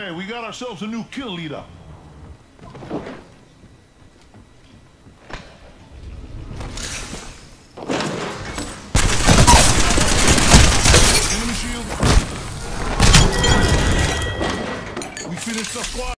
Okay, we got ourselves a new kill leader. Enemy shield. We finished the squad.